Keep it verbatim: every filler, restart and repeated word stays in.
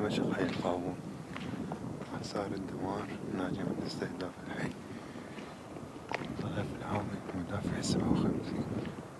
دمشق حي القاوون، حصار الدمار ناجي من استهداف الحي، ضرب العامل مدافع سبعة وخمسين.